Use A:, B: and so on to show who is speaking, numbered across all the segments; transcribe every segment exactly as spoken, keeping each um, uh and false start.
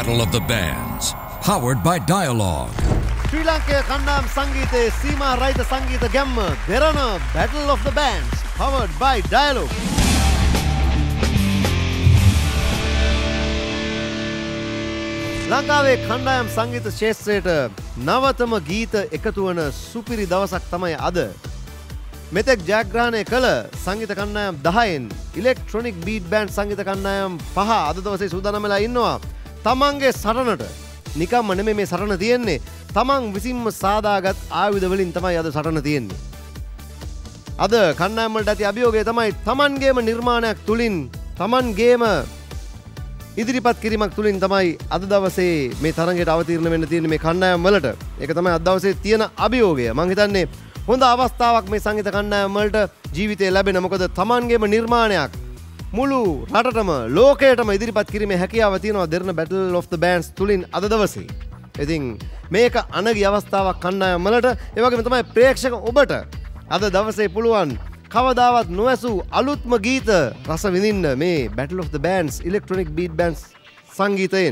A: Battle of the Bands, powered by Dialogue.
B: Sri Lanka Kandam Sangite Sima Raita Sangita Gamma Derana Battle of the Bands, powered by Dialogue. ලංකාවේ කණ්ඩායම් සංගීත ක්ෂේත්‍රයට නවතම ගීත එකතු වන සුපිරි දවසක් තමයි අද. මෙතෙක් ජයග්‍රහණය කළ සංගීත කණ්ඩායම් දහයෙන් ඉලෙක්ට්‍රොනික් බීට් බෑන්ඩ් සංගීත කණ්ඩායම් පහ අද දවසේ සූදානම් වෙලා ඉන්නවා. තමන්ගේ සටනට නිකම්ම නෙමෙයි මේ සටන තියෙන්නේ. තමන් විසින්ම සාදාගත් ආයුධ වලින් තමයි අද සටන තියෙන්නේ. අද කණ්ඩායම් වලට ඇති අභියෝගය තමයි තමන්ගේම නිර්මාණයක් තුලින් තමන්ගේම ඉදිරිපත් කිරීමක් තුලින් තමයි අද දවසේ මේ තරඟයට අවතීර්ණ වෙන්න තියෙන්නේ මේ කණ්ඩායම් වලට. ඒක තමයි අද දවසේ තියෙන අභියෝගය. මම හිතන්නේ හොඳ අවස්ථාවක් මේ සංගීත කණ්ඩායම් වලට ජීවිතේ ලැබෙන. මොකද තමන්ගේම නිර්මාණයක් මුළු රටටම ලෝකයටම ඉදිරිපත් කිරීමේ හැකියාව තියෙනවා Derana Battle of the Bands තුලින් අද දවසේ. ඉතින් මේක අනගි අවස්ථාවක් කණ්ඩායම් වලට. ඒ වගේම තමයි ප්‍රේක්ෂක ඔබට අද දවසේ පුළුවන් කවදාවත් නොඇසූ අලුත්ම ගීත රස විඳින්න මේ Battle of the Bands Electronic Beat Bands සංගීතයෙන්.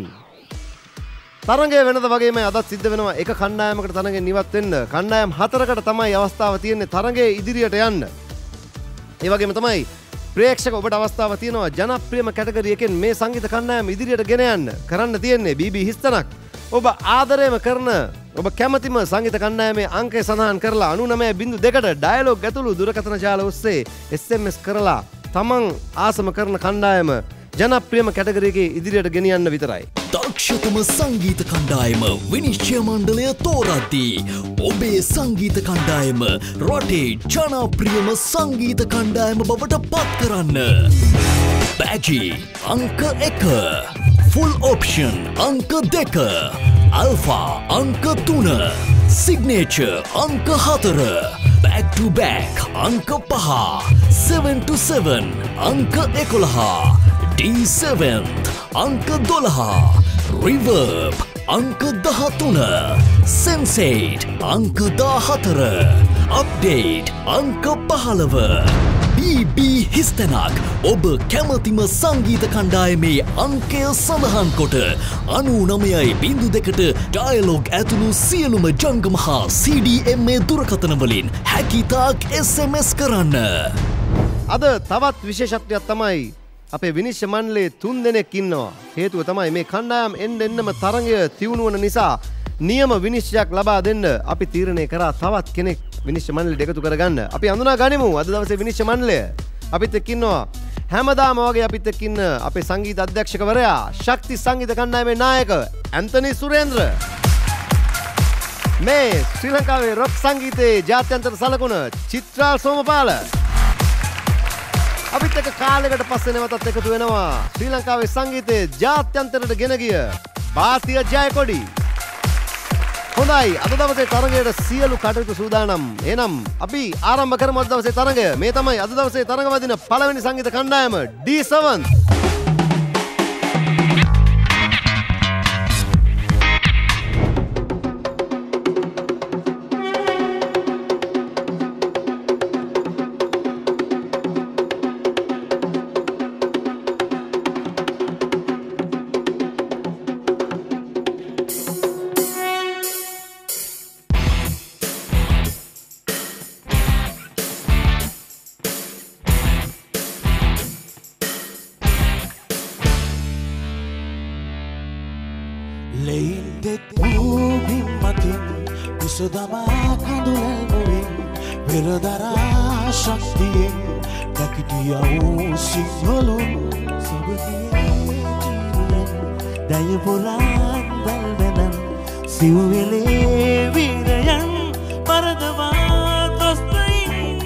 B: තරඟය වෙනද වගේම අදත් සිද්ධ වෙනවා එක කණ්ඩායමකට තරඟෙන් ඉවත් වෙන්න. කණ්ඩායම් හතරකට තමයි අවස්ථාව තියෙන්නේ තරඟයේ ඉදිරියට යන්න. ඒ වගේම තමයි ප්‍රේක්ෂක ඔබට අවස්ථාව තියෙනවා ජනප්‍රියම කැටගරි එකෙන් මේ සංගීත කණ්ඩායම ඉදිරියට ගෙන යන්න. කරන්න තියෙන්නේ බී බී හිස්තනක්. ඔබ ආදරයම කරන ඔබ කැමතිම සංගීත කණ්ඩායමේ අංකය සඳහන් කරලා අනූ නවය බිංදුව දෙකට ඩයලොග් ඇතුළු දුරකථන ජාල ඔස්සේ එස් එම් එස් කරලා තමන් ආසම කරන කණ්ඩායම ජනප්‍රියම කැටගරි එකේ ඉදිරියට ගෙනියන්න විතරයි.
C: දක්ෂතම සංගීත කණ්ඩායම විනිශ්චය මණ්ඩලය තෝරද්දී ඔබේ සංගීත කණ්ඩායම රටේ ජනප්‍රියම සංගීත කණ්ඩායම බවට පත් කරන්න. බැජි අංක එක, ෆුල් ඔප්ෂන් අංක දෙක, අල්ෆා අංක තුන, සිග්නේචර් අංක හතර, බැක් ටු බැක් අංක පහ, සෙවන් ටු සෙවන් අංක එකොළහ, ඩී සෙවන් අංක දොළහ, රිවර්බ් අංක දහතුන, සෙන්සේට් අංක දාහතර, අප්ඩේට් අංක පහළව. බී බී හිස්තැනක් ඔබ කැමතිම සංගීත කණ්ඩායමේ අංකය සඳහන් කොට අනූ නවයයි බිංදුව දෙකට ඩයලොග් ඇතුළු සියලුම ජංගම හා සී ඩී එම් ඒ දුරකථනවලින් හැකිතාක් එස් එම් එස් කරන්න.
B: අද තවත් විශේෂත්වයක් තමයි අපේ විනිශ්චය මණ්ඩලයේ තුන් දෙනෙක් ඉන්නවා. හේතුව තමයි මේ කණ්ඩායම් එන්න එන්නම තරඟය තියුණු වන නිසා නියම විනිශ්චයක් ලබා දෙන්න අපි තීරණය කරා තවත් කෙනෙක් විනිශ්චය මණ්ඩලයට එකතු කරගන්න. අපි හඳුනා ගනිමු අද දවසේ විනිශ්චය මණ්ඩලය. අපිත් එක්ක ඉන්නවා හැමදාම වගේ අපිත් එක්ක ඉන්න අපේ සංගීත අධ්‍යක්ෂකවරයා ශක්ති සංගීත කණ්ඩායමේ නායක ඇන්තනි සුරේන්ද්‍ර. මේ ශ්‍රී ලංකාවේ රොක් සංගීතයේ ජාත්‍යන්තර සලකුණ චිත්‍රා සෝමපාල. අපිත් එක්ක කාලයකට පස්සේ නැවතත් එකතු වෙනවා ශ්‍රී ලංකාවේ සංගීතයේ ජාත්‍යන්තරයට ගෙන ගිය භාතිය ජයකොඩි. හොඳයි අද දවසේ තරඟයට සියලු කටයුතු සූදානම්. එහෙනම් අපි ආරම්භ කරමු අද දවසේ තරඟය. මේ තමයි අද දවසේ තරඟ වදින පළවෙනි සංගීත කණ්ඩායම ඩී සෙවන්.
D: සුදමා කඳුලල් මුවින් පෙරදරා ශක්තියෙන් දැකිටියවූ සිංහලුන් සබතියේ ජීවියෙන් දයපුරාන් දල්වනන් සිව්වෙලේ වීරයන් පරදවා තොස්තයින්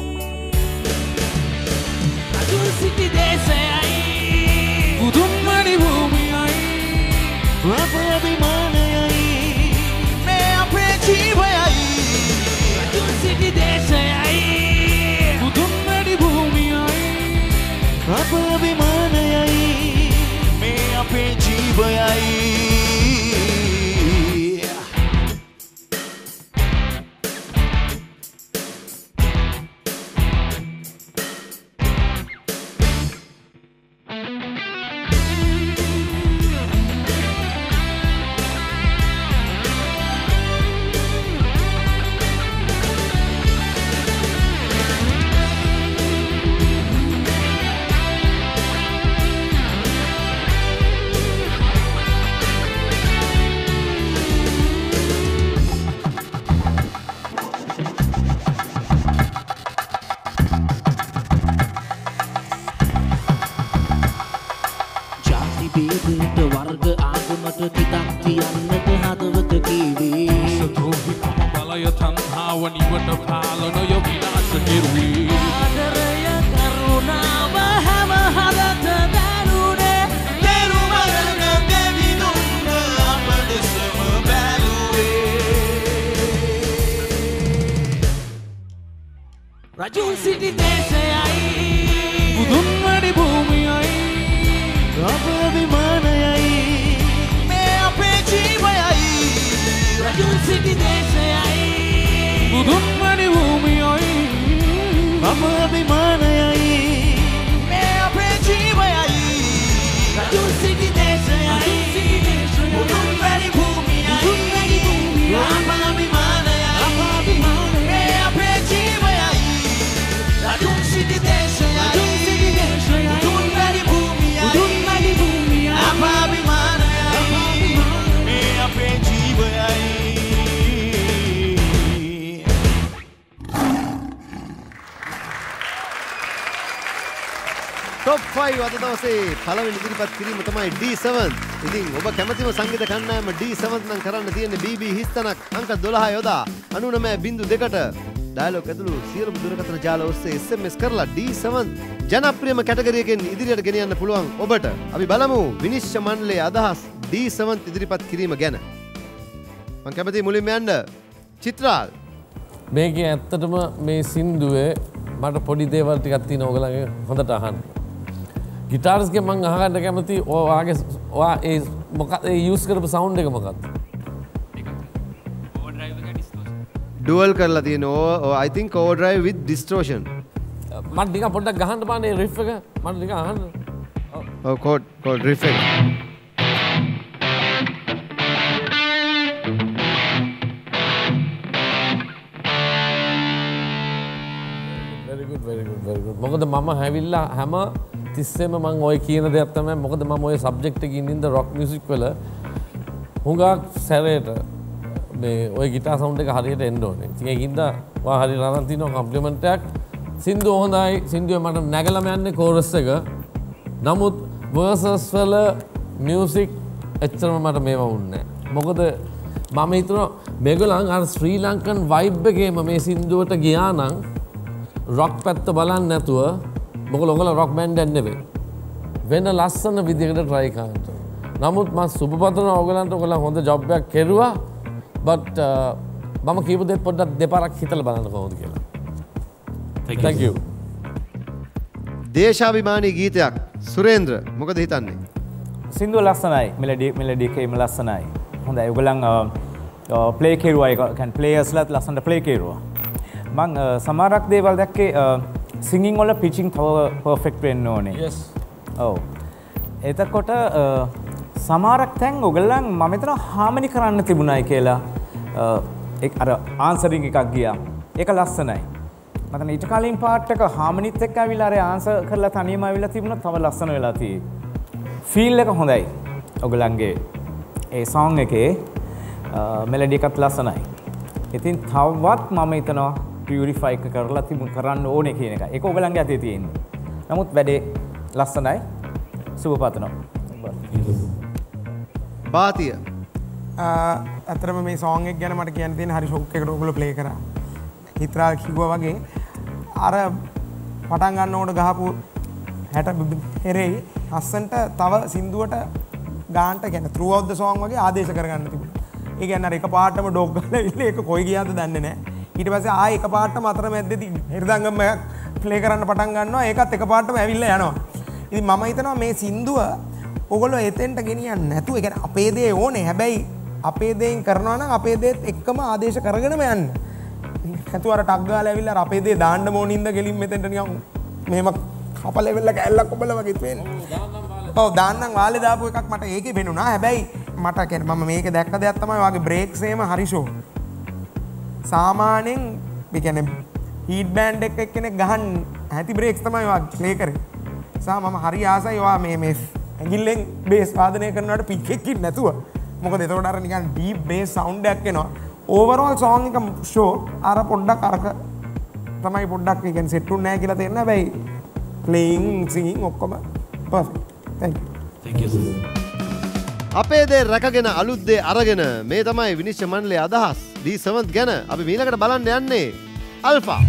D: අදුර සිටි දේශයයි බුදුන්මනි භූමියයි අප අභිමානයයි මේ අපේ ජීවයයි අදුර සිටි දේශයයි බුදුන්මනි භූමියයි අප අභිමානයයි මේ අපේ ජීවයයි මෝහය තණ්හාව නිවට පාලනය විනාශ කෙරුවේ ආදරය කරුණාව හැම හදත දැනුනේ දෙරුම ගන්න දෙවිඳුන් අප දෙසම බැලුවේ රජුන් සිටි දේශයයි බුදුන් වැඩි භූමියයි අප අභිමානයයි මේ අපේ ජීවයයි රජුන් සිටි දේශයයි බුදුන් වැඩි භූමියයි අප අභිමානයයි මේ අපේ ජීවයයි රජුන් සිටි දේශයයි බුදුන් වැඩි භූමියයි අප අභිමානයයි මේ අපේ ජීවයයි රජුන් සිටි දේශයයි බුදුන් වැඩි භූමියයි අප අභිමානයයි මේ අපේ ජීවයයි
B: Top five අද දවසේ පළවෙනි ඉදිරිපත් කිරීම තමයි D seven. ඉතින් ඔබ කැමතිම සංගීත කණ්ඩායම D seven නම් කරන්න තියෙන්නේ B B හිස්තනක් අංක දොළහ යොදා ninety-nine point two කට ඩයලොග් ඇතුළු සියලුම දුරකථන ජාල ඔස්සේ S M S කරලා D seven ජනප්‍රියම කැටගරියකින් ඉදිරියට ගෙනියන්න පුළුවන් ඔබට. අපි බලමු විනිශ්චය මණ්ඩලයේ අදහස් D seven ඉදිරිපත් කිරීම ගැන. මම කැමතියි මුලින්ම යන්න චිත්‍රාල්.
E: මේකේ ඇත්තටම මේ සින්දුවේ මට පොඩි දේවල් ටිකක් තියෙනවා ඔයගලගේ හොඳට අහන්න. ගිටාර්ස් ගේ මම අහගන්න කැමති ඔයාගේ ඔයා ඒ මොකක්ද ඒ යූස් කරපු සවුන්ඩ් එක මොකක්ද?
B: ඩුවල් කරලා තියෙන ඕ I think overdrive with distortion.
E: මට ටිකක් පොඩ්ඩක් ගහන්න පානේ රිෆ් එක මට ටිකක් අහන්න.
B: ඔව් කෝඩ් කෝඩ් රිෆ් එක.
E: very good very good very good. මොකද මම හැවිල්ලා හැම තිස්සෙම මම ඔය කියන දෙයක් තමයි මොකද මම ඔය සබ්ජෙක්ට් එකේ ඉඳින්ද රොක් මියුසික් වල හුඟක් සැරේට මේ ඔය ගිටාර් සවුන්ඩ් එක හරියට එන්න ඕනේ. ඉතින් ඒකින්ද ඔයා හරියට අරන් තිනවා කම්ප්ලිමන්ට් එකක්. සින්දුව හොඳයි. සින්දුවේ මට නැගලම යන්නේ කෝරස් එක. නමුත් වර්සස් වල මියුසික් එච්චරම මට මේව වුන්නේ නැහැ. මොකද මම හිතනවා මේගොල්ලන් අර ශ්‍රී ලංකන් වයිබ් එකේම මේ සින්දුවට ගියා නම් රොක් පැත්ත බලන්නේ නැතුව මොකද ඔයගොල්ලෝ රොක් බෑන්ඩ් එකක් නෙවෙයි. වෙන ලස්සන විදිහකට try කරන්න. නමුත් මම සුබපතනවා ඔයගොල්ලන්ට ඔයගොල්ලන් හොඳ ජොබ් එකක් කෙරුවා. but මම කියපු දේ පොඩ්ඩක් දෙපාරක් හිතලා බලන්න කොහොමද කියලා. thank you.
B: දේශාභිමානී ගීතයක් සුරේන්ද්‍ර මොකද හිතන්නේ?
F: සින්දුව ලස්සනයි. මෙලඩි මෙලඩි එකේම ලස්සනයි. හොඳයි. ඔයගොල්ලන් ප්ලේ කෙරුවා ඒක කියන්නේ ප්ලේයර්ස්ලාත් ලස්සනට ප්ලේ කෙරුවා. මං සමහරක් දේවල් දැක්කේ සිංගින් වල පිචින් තව පර්ෆෙක්ට් වෙන්න ඕනේ.
E: yes.
F: ඔව්. එතකොට සමහරක් තැන් ඔයගොල්ලන් මම හිතනවා හාමනි කරන්න තිබුණයි කියලා ඒක අර ආන්සරින් එකක් ගියා. ඒක ලස්සනයි. මම ඊට කලින් පාර්ට් එක හාමනිත් එක්ක ආවිලා අර ආන්සර් කරලා තනියම ආවිලා තිබුණා තව ලස්සන වෙලා තියෙයි. ෆීල් එක හොඳයි. ඔයගොල්ලන්ගේ ඒ සෝං එකේ මෙලඩි එකත් ලස්සනයි. ඉතින් තවත් මම හිතනවා පියුරිෆයි එක කරලා තිබුණ කරන්න ඕනේ කියන එක. ඒක ඔයගලන්ගේ අතේ තියෙන්නේ. නමුත් වැඩේ ලස්සනයි. සුබපතනවා.
B: බාතිය.
G: අතරම මේ සෝං එක ගැන මට කියන්න තියෙන හරි ෂොක් එකකට ඔයගොල්ලෝ ප්ලේ කරා. හිත්‍රා කිව්වා වගේ අර පටන් ගන්න ඕන ගහපු හැට පෙරේ අස්සන්ට තව සින්දුවට ගානට කියන්නේ throughout the song වගේ ආදේශ කරගන්න තිබුණා. ඒ කියන්නේ අර එක පාටම ඩොග් ගාලා ඉන්නේ ඒක කොයි ගියාද දන්නේ නැහැ. ඊට පස්සේ ආයෙ එක පාටම අතර මැද්දේදී හිරදංගම එකක් ප්ලේ කරන්න පටන් ගන්නවා. ඒකත් එක පාටම ඇවිල්ලා යනවා. ඉතින් මම හිතනවා මේ සින්දුව ඔයගොල්ලෝ එතෙන්ට ගෙනියන්න නැතුව ඒ කියන්නේ අපේ දේ ඕනේ. හැබැයි අපේ දේෙන් කරනවා නම් අපේ දේත් එක්කම ආදේශ කරගෙනම යන්න. නැතුව අර ටක් ගාලා ඇවිල්ලා අර අපේ දේ දාන්න ඕනින්ද ගෙලින් මෙතෙන්ට නිකන් මෙහෙම කපල ලෙවල් එක ඇල්ලක් ඔබලා වගේ වෙන්නේ. ඔව් දාන්නම් වාලේ දාපු එකක් මට ඒකේ වෙනුණා. හැබැයි මට කියන්නේ මම මේක දැක්ක දෙයක් තමයි වාගේ බ්‍රේක්ස් එහෙම හරි ෂෝ. සාමාන්‍යයෙන් ඒ කියන්නේ හීට් බෑන්ඩ් එක එක්කෙනෙක් ගහන්න ඇති බ්‍රේක්ස් තමයි වාගේ ප්ලේ කරේ. සා මම හරි ආසයි වා මේ මේ ඇඟිල්ලෙන් බේස් වාදනය කරනවට පික් එකකින් නැතුව. මොකද එතකොට අර නිකන් ඩීප් බේස් සවුන්ඩ් එකක් එනවා. ඕවරෝල් සෝං එක ෂෝ අර පොඩ්ඩක් අරක තමයි පොඩ්ඩක් ඒ කියන්නේ සෙට් උන්නේ නැහැ කියලා තේරෙනවා. හැබැයි playing singing ඔක්කොම perfect. thank you.
E: thank you sir.
B: අපේ දේ රැකගෙන අලුත් දේ අරගෙන මේ තමයි විනිශ්චය මණ්ඩලයේ අදහස්. දී සෙවන්ත් ගැන අපි මීළඟට බලන්න යන්නේ අල්ෆා.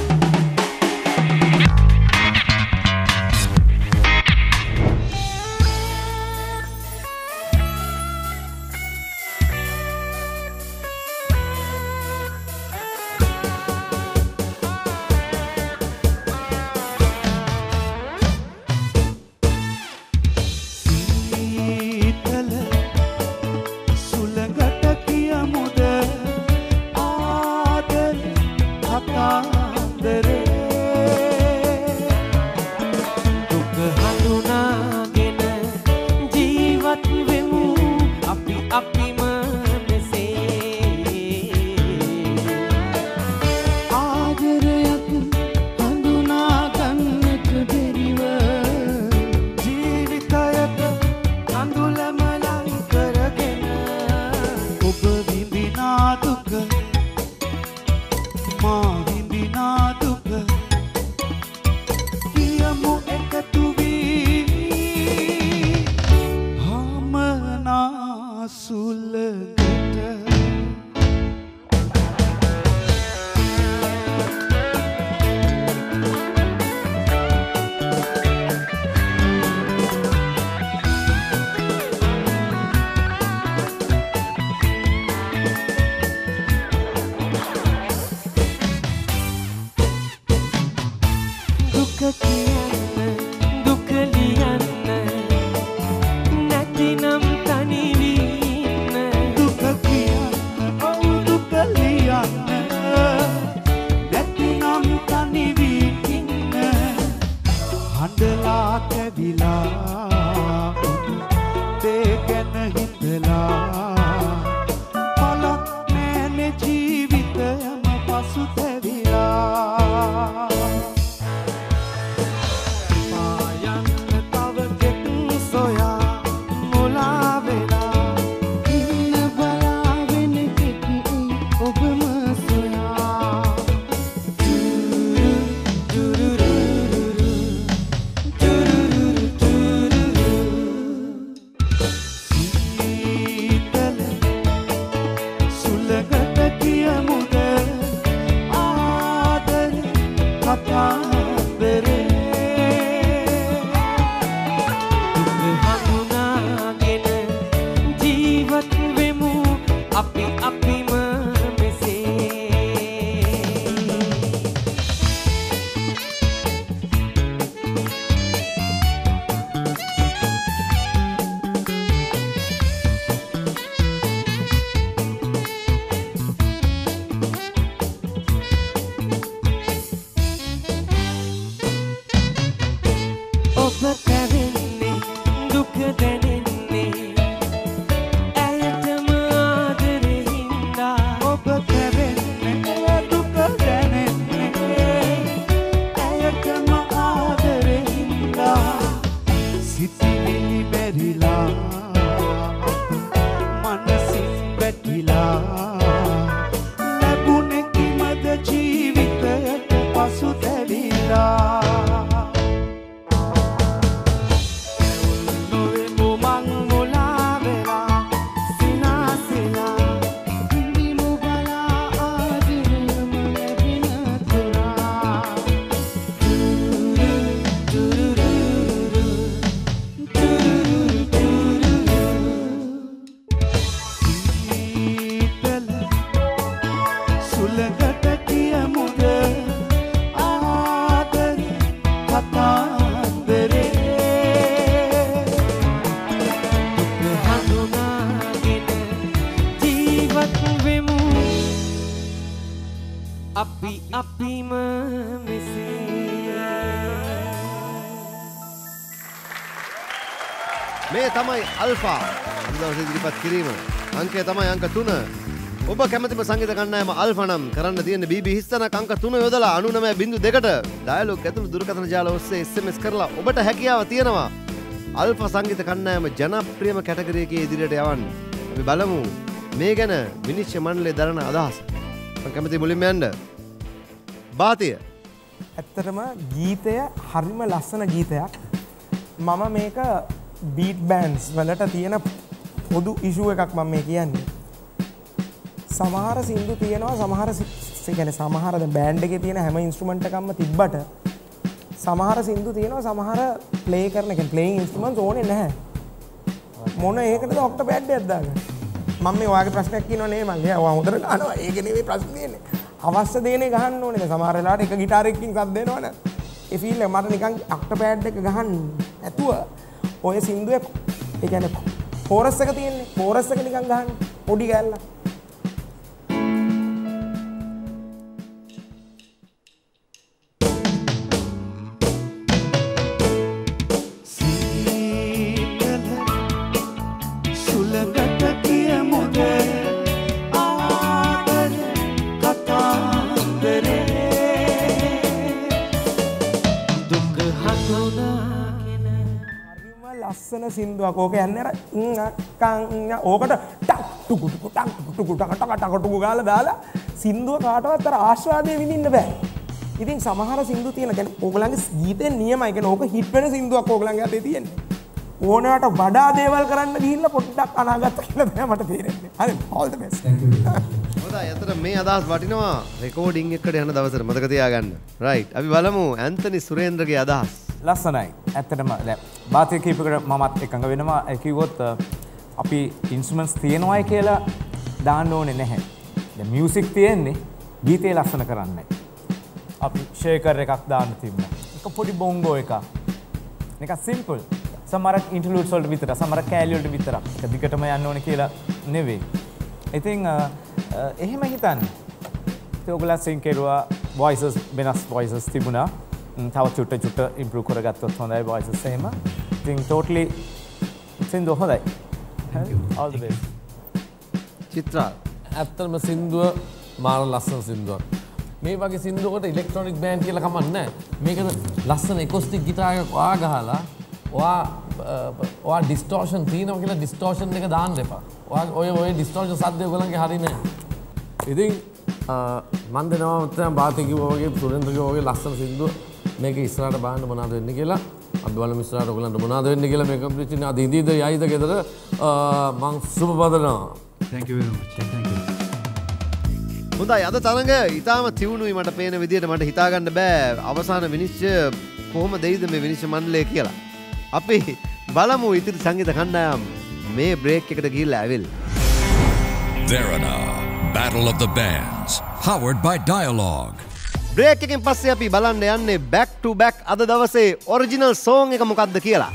B: මේ තමයි අල්ෆා අදවසේ ඉදිරිපත් කිරීම. අංකය තමයි අංක තුන. ඔබ කැමතිම සංගීත කණ්ඩායම අල්ෆා නම් කරන්න තියෙන බීබී හිස්තනක් අංක තුන යොදලා අනූනමය බිංදු දෙකට ඩයලොග් ඇතුළු දුරකථන ජාල ඔස්සේ එස් එම් එස් කරලා ඔබට හැකියාව තියෙනවා අල්ෆා සංගීත කණ්ඩායම ජනප්‍රියම කැටගරි එකේ ඉදිරියට යවන්න. අපි බලමු මේ ගැන විනිශ්චය මණ්ඩලයේ දරන අදහස. මම කැමති මුලින්ම යන්න. බාතිය.
G: ඇත්තටම ගීතය හරිම ලස්සන ගීතයක්. මම මේක බීට් බෑන්ඩ්ස් වලට තියෙන පොදු ඉෂුව එකක් මම මේ කියන්නේ. සමහර සින්දු තියෙනවා සමහර ඒ කියන්නේ සමහර දැන් බෑන්ඩ් එකේ තියෙන හැම ඉන්ස්ට්‍රුමන්ට් එකක්ම තිබ්බට සමහර සින්දු තියෙනවා සමහර ප්ලේ කරන කියන්නේ ප්ලේයින් ඉන්ස්ට්‍රුමන්ට්ස් ඕනේ නැහැ. මොන ඒකටද ඔක්ටපෑඩ් එකක් දාගන්න. මම මේ ඔයාගේ ප්‍රශ්නයක් කියනවා නේ මම. ඔයා හොඳට ගන්නවා. ඒක නෙවෙයි ප්‍රශ්නේ තියෙන්නේ. අවශ්‍ය දේනේ ගහන්න ඕනේ. දැන් සමහර වෙලාවට එක ගිටාර් එකකින් සද්ද එනවනේ. ඒ ෆීල් එක මට නිකන් ඔක්ටපෑඩ් එක ගහන්න නැතුව ඔය සින්දුවේ ඒ කියන්නේ කෝරස් එක තියෙන්නේ. කෝරස් එක නිකන් ගහන්න පොඩි ගෑල්ලක්. ලස්සන සින්දුවක් ඕක යන්නේ අර කං ඕකට ටක් ටුකු ටුකු ටක් ටුකු ටක ටක ටක ටුකු ගාලා දාලා සින්දුව කාටවත් අර ආස්වාදයේ විඳින්න බෑ. ඉතින් සමහර සින්දු තියෙන කියන්නේ ඕගලන්ගේ ගීතේ නියමයි කියන්නේ ඕක හිට් වෙන සින්දුවක් ඕගලන්ගේ අතේ තියෙන්නේ. ඕනෑවට වඩා දේවල් කරන්න ගිහිල්ලා පොඩ්ඩක් අනාගත කියලා තමයි මට තේරෙන්නේ. හරි all the best. Thank you.
B: හොඳයි අතට මේ අදහස් වටිනවා රෙකෝඩින් එකට යන දවසට මතක තියාගන්න. right. අපි බලමු ඇන්තනි සුරේන්ද්‍රගේ අදහස්.
F: ලස්සනයි. ඇත්තටම දැන් වාද්‍ය කීපයකට මමත් එකඟ වෙනවා. ඒ කිව්වොත් අපි ඉන්ස්ට්‍රුමන්ට්ස් තියනවායි කියලා දාන්න ඕනේ නැහැ. දැන් මියුසික් තියෙන්නේ ගීතේ ලස්සන කරන්නයි. අපි ෂේකර් එකක් දාන්න තිබුණා. එක පොඩි බොංගෝ එකක්. නිකන් සිම්පල්. සමහරක් ඉන්ටර්ලූඩ්ස් වලට විතර, සමහරක් කෑලි වලට විතර. එක දිගටම යන්න ඕනේ කියලා නෙවෙයි. ඉතින් එහෙම හිතන්නේ. ඒ ඔයගොල්ලෝ සින් කෙරුවා වොයිසස් වෙනස් වොයිසස් තිබුණා. තව චුට්ට චුට්ට ඉම්ප්‍රූව් කරගත්තොත් හොඳයි වොයිසස් එහෙම. ඉතින් ටෝටලි සින්දුව හොඳයි. all the best.
B: චිත්‍රා
E: ඇත්තටම සින්දුව මාර ලස්සන සින්දුවක්. මේ වගේ සින්දුවකට ඉලෙක්ට්‍රොනික බෑන්ඩ් කියලා කමක් නැහැ. මේකද ලස්සන එකෝස්ටික් ගිටාර් එකක් ඔයා ගහලා ඔයා ඔයා ඩිස්ටෝෂන් තියෙනවා කියලා ඩිස්ටෝෂන් එක දාන්න එපා. ඔයා ඔය ඔය ඩිස්ටෝෂන් සද්ද ඔයගලන්ගේ හරි නෑ. ඉතින් මන් දෙනවා මම බාති කිව්වා වගේ සුරේන්ද්‍ර කිව්වා වගේ ලස්සන සින්දුව මේක ඉස්සරහට බලන්න මොනවද වෙන්නේ කියලා අපි බලමු ඉස්සරහට ඔයගලන්ට මොනවද වෙන්නේ කියලා මේ කම්පිටිෂන් අද ඉදීද යයිද ගෙදර මං සුබ පදනවා.
H: Thank you very much. Thank you.
B: හොඳයි අද තරඟ ඊටාම තියුණුයි මට පේන විදිහට මට හිතාගන්න බෑ අවසාන විනිශ්චය කොහොම දෙයිද මේ විනිශ්චය මණ්ඩලය කියලා. අපි බලමු ඉතිරි සංගීත කණ්ඩායම් මේ බ්‍රේක් එකට ගිහිල්ලා ඇවිල්ලා.
A: Derana, Battle of the Bands, powered by Dialogue.
B: Break එකෙන් පස්සේ අපි බලන්න යන්නේ back to back අද දවසේ ඔරිජිනල් සෝං එක මොකක්ද කියලා.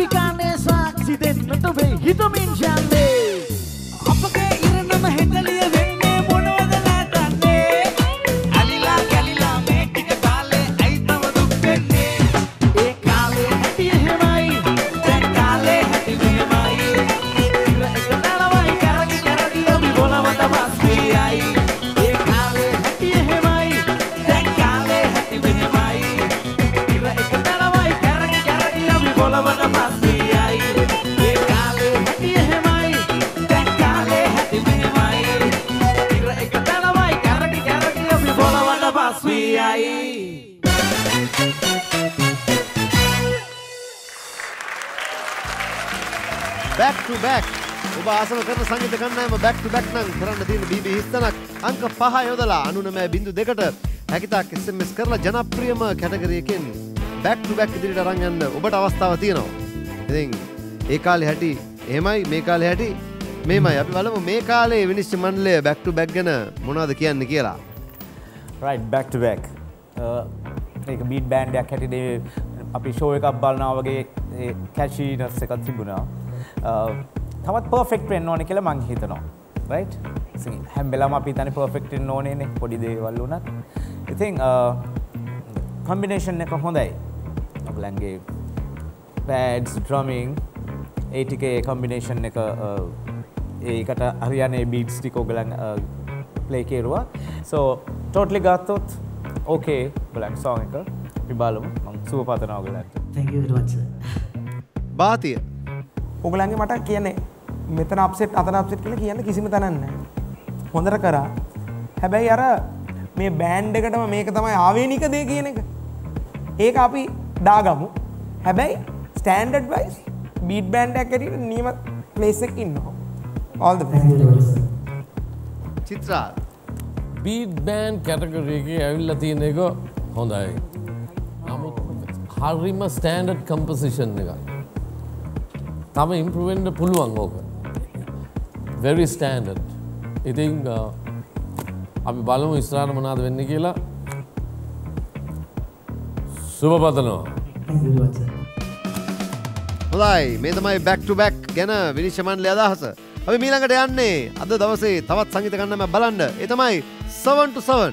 D: අපි කානේ සාක්ෂි දෙන්නට වෙයි හිතමින් යන්නේ අපගේ ඉරණම හෙටලිය වෙන්නේ මොනවද නැතන්නේ ඇලිලා ගැලිලා මේ ටික කාලේ ඇයි තව දුක් වෙන්නේ ඒ කාලේ හැටි එහෙමයි දැන් කාලේ හැටි මෙහෙමයි ඉර එක තරවයි කරකි කරකි අපි බොලවත පස්සියයි ඒ කාලේ හැටි එහෙමයි දැන් කාලේ හැටි මෙහෙමයි ඉර එක තරවයි කරකි කරකි අපි බොලවත පස්සියයි ඒ කාලේ හැටි එහෙමයි දැන් කාලේ හැටි මෙහෙමයි ඉර එක තරවයි කරකි කරකි අපි බොලවත පස්සියයි
B: back to back ඔබ ආසම කරන සංගීත කණ්ඩායම back to back නම් කරන්න තියෙන බීබී හිස්තනක් අංක පහ යොදලා අනූනමය බිංදු දෙකට හැකිතාක් එස් එම් එස් කරලා ජනප්‍රියම කැටගරි එකෙන් back to back ඉදිරියට අරන් යන්න ඔබට අවස්ථාව තියෙනවා. ඉතින් ඒ කාලේ හැටි එහෙමයි මේ කාලේ හැටි මේමයි. අපි බලමු මේ කාලේ විනිශ්චය මණ්ඩලය back to back ගැන මොනවද කියන්නේ කියලා.
F: right back to back ඒක බීට් බෑන්ඩ් එකක් හැටියට අපි ෂෝ එකක් බලනවා වගේ ඒ කැචිනස් එකක් තිබුණා. තවත් පර්ෆෙක්ට් වෙන්න ඕනේ කියලා මං හිතනවා. right? හැම වෙලාවම අපි හිතන්නේ පර්ෆෙක්ට් වෙන්න ඕනේනේ පොඩි දේවල් වුණත්. ඉතින් combination එක හොඳයි. ඔයගලන්ගේ pads drumming ඒ ටිකේ combination එක ඒකට හරියන්නේ beats ටික ඔයගලන් play කරුවා. so totally ගත්තොත් okay ඔයගලන් song එක අපි බලමු. මම සුව පතනවා ඔයගලන්ට.
D: thank you very much sir
B: බාතිය
G: ඔයගලන්ගේ මට කියන්නේ මෙතන අප්සෙට් අතන අප්සෙට් කියලා කියන්න කිසිම තැනක් නැහැ. හොඳට කරා. හැබැයි අර මේ බෑන්ඩ් එකටම මේක තමයි ආවේනික දේ කියන එක. ඒක අපි දාගමු. හැබැයි ස්ටෑන්ඩඩ් වයිස් බීට් බෑන්ඩ් එකක් ඇටියට නියම ප්ලේස් එකක ඉන්නවා. all the best.
B: Chitra
E: beat band category එකේ ඇවිල්ලා තියෙන එක හොඳයි. නමුත් හරිම ස්ටෑන්ඩඩ් කම්පොසිෂන් එකක්. තම ඉම්ප්‍රූව් වෙන්න පුළුවන් ඕක. very standard. ඉතින් අපි බලමු ඉස්සරහට මොනවද වෙන්නේ කියලා. සුබ පතනවා.
B: හොඳයි මේ තමයි back to back ගැන විනිශ්චය මණ්ඩලයේ අදහස. අපි ඊළඟට යන්නේ අද දවසේ තවත් සංගීත කණ්ඩායමක් බලන්න. ඒ තමයි seven to seven.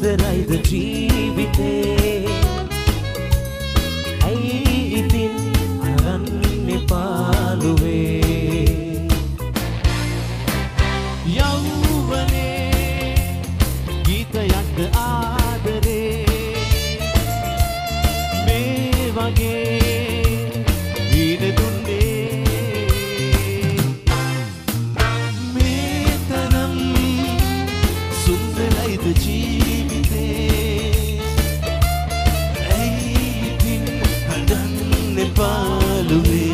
D: සුන්දරයිද ජීවිතේ ඇයි ඉතින් අරන්නේ පාළුවේ යෞවනේ ගීතයක්ද ආදරේ මේ වගේ වීණ දුන්නේ මේ තරම් සුන්දරයිද ජීවිතේ ඇයි ඉතින් හදන්නේ පාළුවේ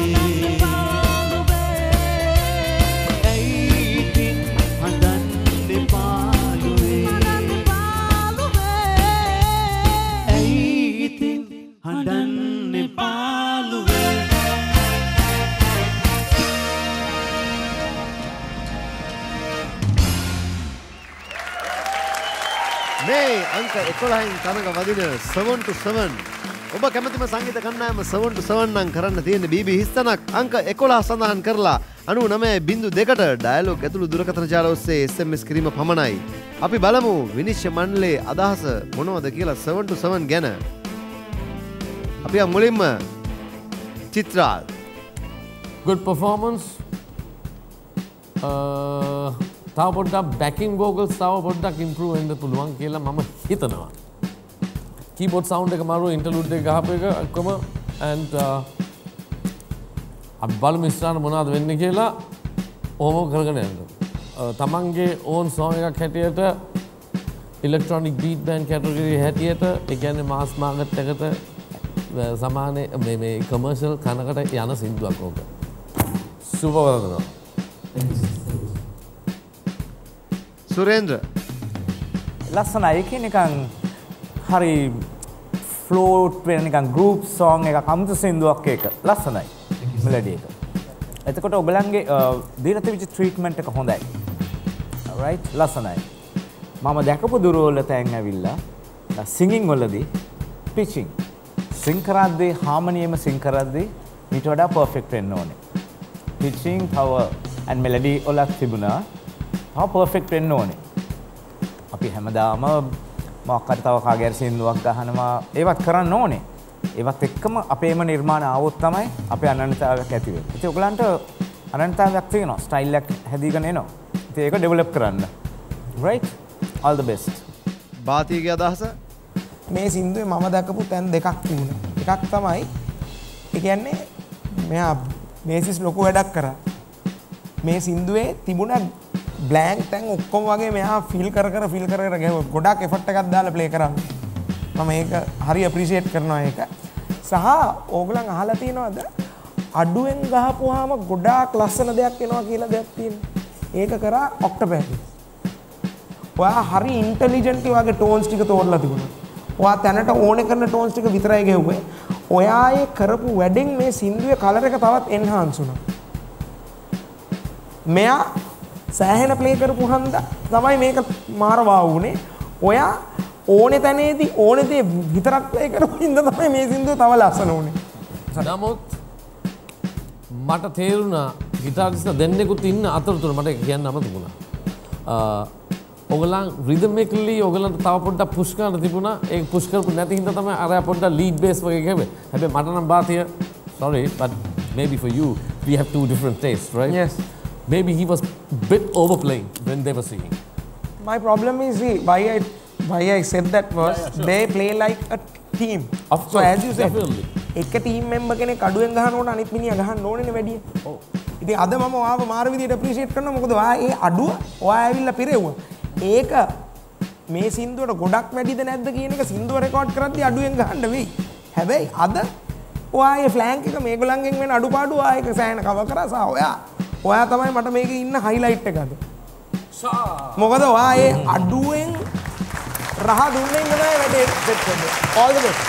B: මේ අංක එකොළහෙන් තනක වදින seven to seven ඔබ කැමතිම සංගීත කණ්ඩායම seven to seven නම් කරන්න තියෙන බීබී හිස්තනක් අංක එකොළහ සඳහන් කරලා ninety nine point two ට ඩයලොග් ඇතුළු දුරකථන ජාල ඔස්සේ එස් එම් එස් කිරීම පමණයි. අපි බලමු විනිශ්චය මණ්ඩලයේ අදහස මොනවද කියලා seven to seven ගැන. අපි මුලින්ම චිත්‍රාල්.
E: Good performance. Uh, තව පොඩ්ඩක් බැකින් වෝකල්ස් තව පොඩ්ඩක් ඉම්ප්‍රූව් වෙන්න පුළුවන් කියලා මම හිතනවා. කීබෝඩ් සවුන්ඩ් එක මාරු ඉන්ටර්ලූඩ් එක ගහපු එක ඔක්කොම and අපි බලමු ඉස්සරහට මොනවද වෙන්නේ කියලා ඕම කරගෙන යන්න. තමන්ගේ ඕන් සෝන් එකක් හැටියට ඉලෙක්ට්‍රොනික් බීට් බෑන්ඩ් කැටගරි හැටියට ඒ කියන්නේ මාස් මාකට් එකට සමාන මේ මේ කමර්ෂල් කනකට යන සින්දුවක් ඕක. සුපර් වදනවා.
B: සුරේන්ද්‍ර
F: ලස්සනයි ඒකේ නිකන් හරි ෆ්ලෝට් වෙන නිකන් ගෲප් සෝං එකක් අමුතු සින්දුවක් එක ලස්සනයි මෙලඩි එක. එතකොට ඔයගලන්ගේ දීලා තිබිච්ච ට්‍රීට්මන්ට් එක හොඳයි. රයිට් ලස්සනයි. මම දැකපු දුරවල තැන් ඇවිල්ලා සිංගින් වලදී පිචින් සිං කරද්දී හාමනියෙම සිං කරද්දී ඊට වඩා පර්ෆෙක්ට් වෙන්න ඕනේ. පිචින් පවර් and melody වලක් තිබුණා. තව පර්ෆෙක්ට් වෙන්න ඕනේ. අපි හැමදාම මොකක් හරි තව කාගේ හරි සින්දුවක් ගහනවා ඒවත් කරන්න ඕනේ. ඒවත් එක්කම අපේම නිර්මාණ ආවොත් තමයි අපේ අනන්‍යතාවයක් ඇති වෙන්නේ. ඉතින් ඔයගලන්ට අනන්‍යතාවයක් තියෙනවා. ස්ටයිල් එකක් හැදීගෙන එනවා. ඉතින් ඒක ඩෙවලොප් කරන්න. right? all the best.
B: බාතිගේ අදහස
G: මේ සින්දුවේ මම දැකපු තැන් දෙකක් තිබුණා. එකක් තමයි ඒ කියන්නේ මෙයා මේසිස් ලොකු වැඩක් කරා. මේ සින්දුවේ තිබුණ බ්ලැන්ක් තැන් ඔක්කොම වගේ මෙයා ෆීල් කර කර ෆීල් කර කර ගහුවා. ගොඩක් එෆර්ට් එකක් දාලා ප්ලේ කරා. මම ඒක හරි අප්‍රීෂিয়েට් කරනවා ඒක. සහ ඕගලන් අහලා තියෙනවද අඩුවෙන් ගහපුවාම ගොඩාක් ලස්සන දෙයක් එනවා කියලා දෙයක් තියෙනවා. ඒක කරා ඔක්ටපෑඩ්. ඔයා හරි ඉන්ටෙලිජන්ට්ලි වගේ ටෝන්ස් ටික තෝරලා තිබුණා. ඔයා තැනට ඕනේ කරන ටෝන්ස් ටික විතරයි ගෙවුවේ. ඔයා ඒ කරපු වැඩෙන් මේ සින්දුවේ කලර් එක තවත් එන්හාන්ස් වුණා. මෙයා සෑහෙන ප්ලේ කරපු හන්ද තමයි මේක මාර වාව් වුනේ. ඔයා ඕනේ තැනේදී ඕනේ දේ විතරක් ප්ලේ කරපු හින්දා තමයි මේ සින්දුව තව ලස්සන වුනේ.
E: නමුත් මට තේරුණා ගිටාරිස්ට් දෙන්නෙකුත් ඉන්න අතරතුර මට කියන්න අමතකුණා. ඔයගලන් රිද්මිකලි ඔයගලන්ට තව පොඩ්ඩක් පුෂ් කරන්න තිබුණා. ඒක පුෂ් කරපු නැති හින්දා තමයි අර පොඩ්ඩක් ලීඩ් බේස් වගේ ගෙවේ. හැබැයි මට නම් බාතිය sorry but maybe for you we have two different tastes, right?
G: Yes.
E: Maybe he was bit overplaying when they were singing.
G: My problem is see, why I why I said that was
E: yeah, yeah, sure.
G: they play like a team.
E: Of
G: So
E: course,
G: as you said,
E: definitely.
G: එක team member කෙනෙක් අඩුවෙන් ගහනකොට අනිත් මිනිහා ගහන්න ඕනේනේ වැඩි.
E: ඔව්.
G: ඉතින් අද මම ඔයාව මාර විදියට අප්‍රීෂিয়েට් කරනවා මොකද ඔයා ඒ අඩුව ඔයා ඇවිල්ලා පිරෙව්වා. ඒක මේ සින්දුවට ගොඩක් වැඩිද නැද්ද කියන එක සින්දුව රෙකෝඩ් කරද්දී අඩුවෙන් ගහන්න වෙයි. හැබැයි අද ඔයා ඒ ෆ්ලෑන්ක් එක මේගොල්ලන්ගෙන් වෙන අඩුපාඩු ආ එක සෑහෙන කවර් කරා සා ඔයා ඔයා තමයි මට මේකේ ඉන්න හයිලයිට් එක අද. මොකද ඔයා ඒ අඩුවෙන් රහ දුන්නේ ඉඳලා වැඩේ සෙට් කරන්නේ. all the best.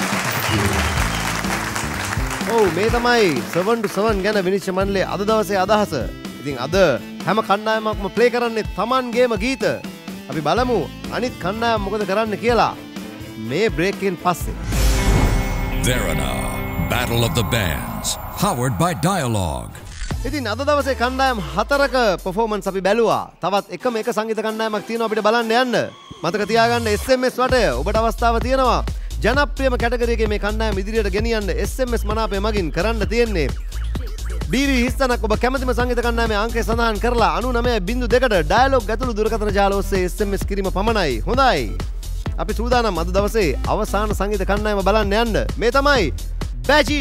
B: ඔව් මේ තමයි seven to seven ගැන විනිශ්චය මණ්ඩලයේ අද දවසේ අදහස. ඉතින් අද හැම කණ්ඩායමක්ම ප්ලේ කරන්නේ Tamanගේම ගීත. අපි බලමු අනිත් කණ්ඩායම මොකද කරන්න කියලා මේ බ්‍රේක් එකෙන් පස්සේ.
A: Derana, Battle of the Bands, powered by Dialogue.
B: ඉතින් අද දවසේ කණ්ඩායම් හතරක පර්ෆෝමන්ස් අපි බැලුවා. තවත් එකම එක සංගීත කණ්ඩායමක් තියෙනවා අපිට බලන්න යන්න. මතක තියාගන්න S M S වටය ඔබට අවස්ථාව තියෙනවා. ජනප්‍රියම කැටගරි එකේ මේ කණ්ඩායම ඉදිරියට ගෙනියන්න S M S මනාපය මගින් කරන්න තියෙන්නේ. B V හිස්තනක් ඔබ කැමතිම සංගීත කණ්ඩායමේ අංකය සඳහන් කරලා අනු නවය බිංදු දෙකට ඩයලොග් ඇතුළු දුරකථන ජාල ඔස්සේ S M S කිරීම පමණයි. හොඳයි. අපි සූදානම් අද දවසේ අවසාන සංගීත කණ්ඩායම බලන්න යන්න. මේ තමයි බැජි.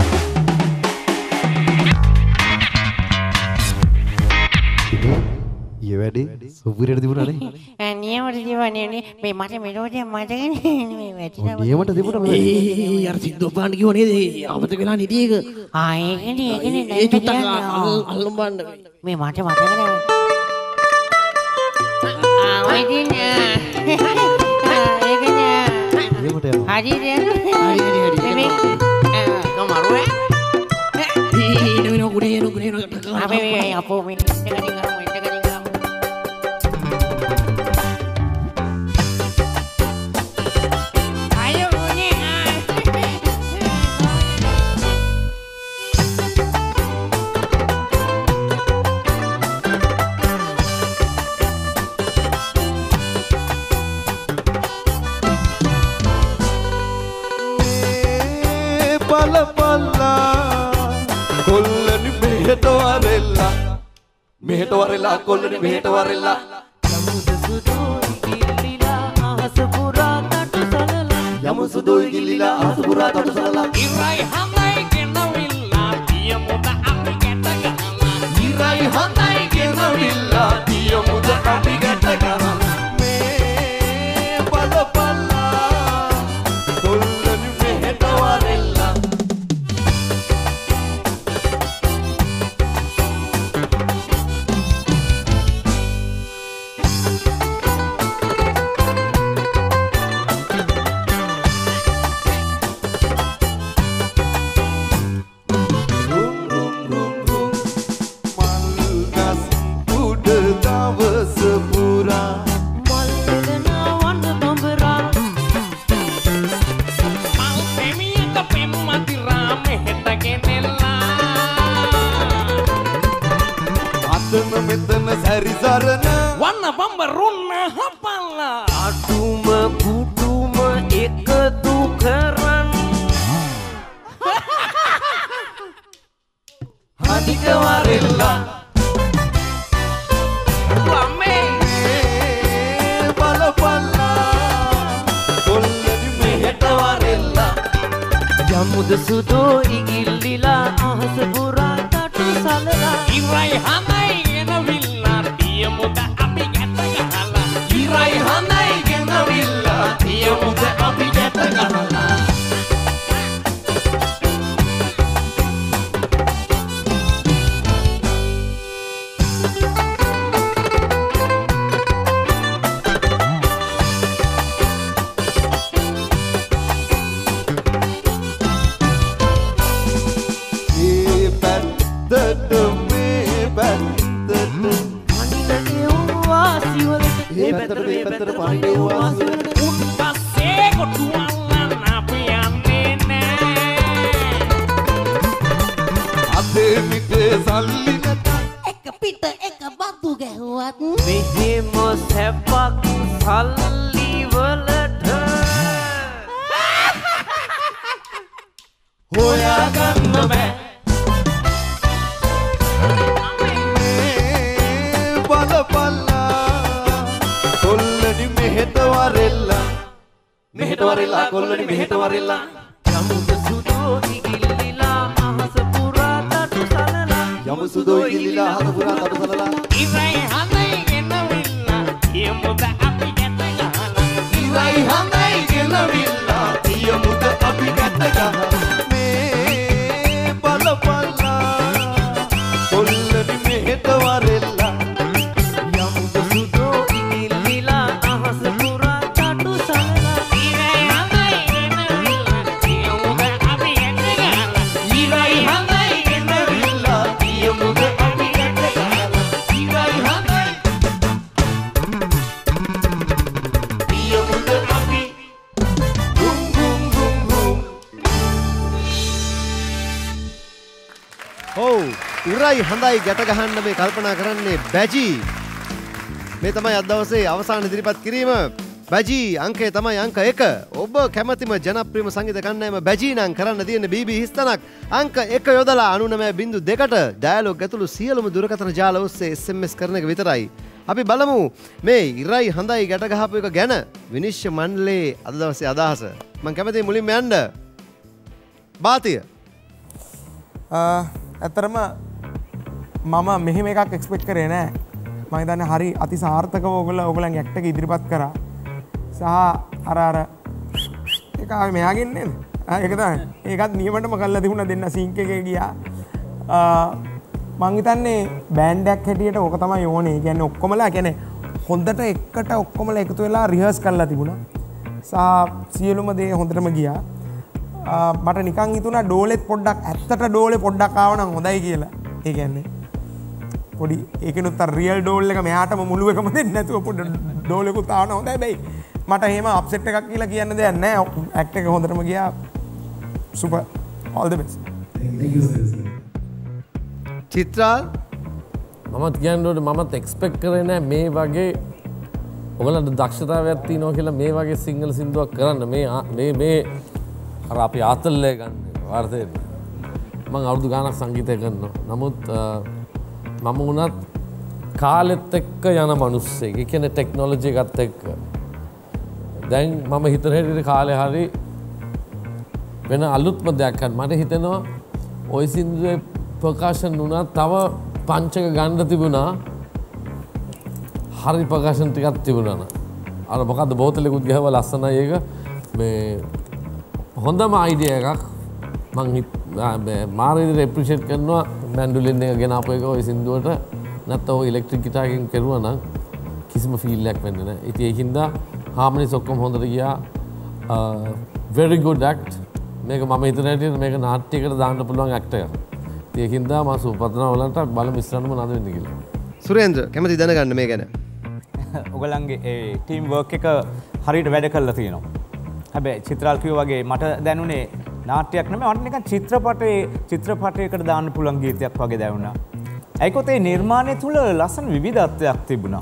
I: ये වැඩි සුපිරියට තිබුණානේ.
J: නියමට තිබුණේ මේ මට මෙලෝඩිය මතක නේ මේ වැටිලා.
I: නියමට තිබුණා මේ.
K: ඒ අර සිද්ධෝ පාන්න කිව්ව නේද? අමතක වෙලා නිදි එක.
J: ආ ඒකනේ ඒකනේ
K: ඒ චුට්ටක් අල්ලම් බලන්න.
J: මේ මට මතක නෑ. ආ වයිදින් ඒකනේ.
I: නියමට යනවා.
J: හරිද?
K: හරි හරි හරි.
J: මේ
K: කමාරුවේ. ඊ නෝ කුඩේ නෝ කුඩේ නෝ.
J: අපි මේ අපෝ මේ ඉන්නකනින් ගමු ඉන්නකනින් ගමු.
L: මෙහෙට වරෙල්ලා මෙහෙට වරෙල්ලා කොල්ලනි මෙහෙට වරෙල්ලා
D: යමු සුදුයි ගිල්ලිලා අහස පුරා තටු සලලා
L: යමු සුදුයි ගිල්ලිලා අහස පුරා තටු සලලා
D: ඉරයි හඳයි ගෙනවිල්ලා තියමුද අපි ගැට ගහලා
L: ඉරයි හඳයි ගෙනවිල්ලා තියමුද අපි ගැට ගහලා මේ බලපල්ලා කොල්ලනි මෙහෙට වරෙල්ලා
D: වන්න බම්බරුන්න හපල්ලා
L: අටුම කුටුම එකතු කරන්න හදික වරෙල්ලා
D: වම්මේ
L: බලපල්ලා කොල්ලනි මෙහෙට වරෙල්ලා
D: යමුද සුදෝ ඉගිල්ලිලා අහස පුරා තටු සලලා ඉරයි හඳයි ගෙනවිල්ලා තියමුද අපි ගැට ගහලා
L: ඉරයි හඳයි ගෙනවිල්ලා තියමුද අපි ගැට ගහලා
D: මේ පැත්තට මේ පැත්තට පණිඩේ වාසිවලට උන් පස්සේ කොටුවල්ලන් අපි යන්නේ නෑ
L: අතේ මිටේ සල්ලි නැත
J: එක පිට එක බද්දු ගැහුවත්
D: මෙහෙම සැපක් සල්ලි වලට
L: හොයාගන්න බෑ බලපල්ලා කොල්ලනි මෙහෙට වරෙල්ලා මෙහෙට වරෙල්ලා කොල්ලනි මෙහෙට වරෙල්ලා
D: යමුද සුදෝ ඉගිල්ලිලා අහස පුරා තටු සලලා
L: යමු සුදෝ ඉගිල්ලිලා අහස පුරා තටු සලලා
D: ඉරයි හඳයි ගෙනවිල්ලා තියමුද අපි ගැට ගහලා
L: ඉරයි හඳයි ගෙනවිල්ලා තියමුද අපි ගැට ගහලා මේ බලපල්ලා කොල්ලනි මෙහෙට වරෙල්ලා
D: යමුද සුදෝ ඉගිල්ලිලා අහස පුරා තටු සලලා ඉරයි හඳයි ගෙනවිල්ලා තියමුද අපි ගැට ගහලා
L: ඉරයි හඳයි ගෙනවිල්ලා තියමුද අපි ගැට ගහලා ඉරයි හඳයි
B: ඉරයි හඳයි ගැට ගහන්න මේ කල්පනා කරන්නේ බැජී. මේ තමයි අද දවසේ අවසාන ඉදිරිපත් කිරීම. බැජී අංකය තමයි අංක එක. ඔබ කැමතිම ජනප්‍රියම සංගීත කණ්ඩායම බැජී නම් කරන්න තියෙන්නේ බීබී හිස්තනක් අංක එක යොදලා අනූ නවය බිංදුව දෙකට ඩයලොග් ඇතුළු සියලුම දුරකථන ජාල ඔස්සේ එස් එම් එස් කරන එක විතරයි. අපි බලමු මේ ඉරයි හඳයි ගැට ගහපු එක ගැන විනිශ්චය මණ්ඩලයේ අද දවසේ අදහස. මම කැමතියි මුලින්ම යන්න බාතිය.
G: ඇත්තරම මම මෙහෙම එකක් එක්ස්පෙක්ට් කරේ නෑ. මම හිතන්නේ හරි අති සාර්ථකව ඔයගොල්ලෝ ඔයගොල්ලන්ගේ ඇක්ට් එක ඉදිරිපත් කරා. සහ අර අර ඒක ආවේ මෙයාගෙන් නේද? ආ ඒක තමයි. ඒකත් නියමටම කරලා තිබුණා දෙන්න සින්ක් එකේ ගියා. මං හිතන්නේ බෑන්ඩ් එකක් හැටියට ඕක තමයි ඕනේ. ඒ කියන්නේ ඔක්කොමලා කියන්නේ හොඳට එකට ඔක්කොමලා එකතු වෙලා රිහර්ස් කරලා තිබුණා. සහ සියලුම දේ හොඳටම ගියා. මට නිකන් හිතුණා ඩෝලෙත් පොඩ්ඩක් ඇත්තට ඩෝලේ පොඩ්ඩක් ආව නම් හොඳයි කියලා. ඒ කියන්නේ පොඩි ඒකෙනුත් අර රියල් ඩෝල් එක මෙයාටම මුළු එකම දෙන්න නැතුව පොඩ ඩෝලෙකුත් ආවන හොඳයි බයි. මට එහෙම අප්සෙට් එකක් කියලා කියන්න දෙයක් නැහැ. ඇක්ට් එක හොඳටම ගියා. Super. all the best.
B: Chitral
E: මමත් කියන්න ඕනේ මමත් එක්ස්පෙක්ට් කරේ නැහැ මේ වගේ ඔයගලන්ට දක්ෂතාවයක් තියෙනවා කියලා මේ වගේ සිංගල් සින්දුවක් කරන්න මේ මේ මේ අර අපි ආතල්ලේ ගන්න වාර්තේ මම අවුරුදු ගානක් සංගීතය කරනවා. නමුත් මම වුණත් කාලෙත් එක්ක යන මිනිස්සෙක්. ඒ කියන්නේ ටෙක්නොලොජි එකත් එක්ක. දැන් මම හිතන හැටියට කාලේ හරි වෙන අලුත්ම දෙයක් ගන්න. මට හිතෙනවා ওই සින්දුවේ ප්‍රකාශන වුණා තව පංචක ගන්න තිබුණා. හරි ප්‍රකාශන ටිකක් තිබුණා න ะ. අර මොකද්ද බෝතලෙකුත් ගහව ලස්සනයි ඒක. මේ හොඳම අයිඩියා එකක්. මං මාරීදිට ඇප්‍රීෂিয়েට් කරනවා මැන්ඩොලින් එක ගෙන ආපු එක ওই සින්දුවට. නැත්නම් ඔය ඉලෙක්ට්‍රික් ගිටාර් එකකින් කරුවා නම් කිසිම ෆීල් එකක් වෙන්නේ නැහැ. ඉතින් ඒකින්ද හාමනිස් ඔක්කොම හොඳට ගියා. very good act. මේක මම හිතන හැටියට මේක නාට්‍යයකට දාන්න පුළුවන් ඇක්ට් එකක්. ඉතින් ඒකින්ද මම සුපත්නා වලට බලමු ඉස්සරහටම නද වෙන්නේ කියලා.
B: සුරේන්ද්‍ර කැමති දැනගන්න මේ ගැන.
F: ඔයගලන්ගේ ඒ ටීම් වර්ක් එක හරියට වැඩ කරලා තියෙනවා. හැබැයි චිත්‍රාල් කිව්වා වගේ මට දැනුනේ නාට්‍යයක් නෙමෙයි මට නිකන් චිත්‍රපටයේ චිත්‍රපටයකට දාන්න පුළුවන් ගීතයක් වගේ දැනුණා. ඒකත් ඒ නිර්මාණය තුල ලස්සන විවිධත්වයක් තිබුණා.